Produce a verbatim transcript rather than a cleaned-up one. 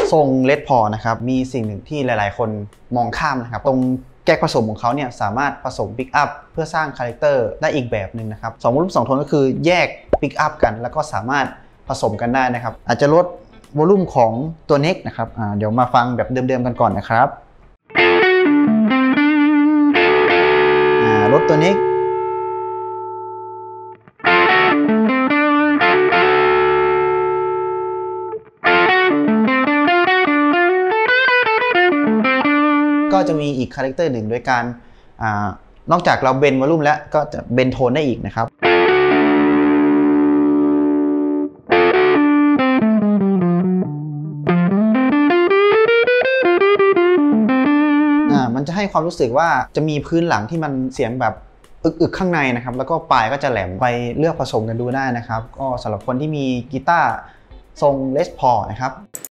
ทรงเลดพอนะครับมีสิ่งหนึ่งที่หลายๆคนมองข้ามนะครับตรงแก๊กผสมของเขาเนี่ยสามารถผสมปิกอัพเพื่อสร้างคาแรคเตอร์ได้อีกแบบหนึ่งนะครับสองวอลลุ่มสองโทนก็คือแยกปิกอัพกันแล้วก็สามารถผสมกันได้นะครับอาจจะลดวอลลุ่มของตัวเน็กนะครับเดี๋ยวมาฟังแบบเดิมๆกันก่อนนะครับลดตัวเน็กก็จะมีอีกคาแรคเตอร์หนึ่งโดยการอานอกจากเราเบนวอลลุ่มแล้วก็จะเบนโทนได้อีกนะครับมันจะให้ความรู้สึกว่าจะมีพื้นหลังที่มันเสียงแบบอึกๆข้างในนะครับแล้วก็ปลายก็จะแหลมไปเลือกผสมกันดูได้นะครับก็สำหรับคนที่มีกีตาร์ทรงเลสพอลนะครับ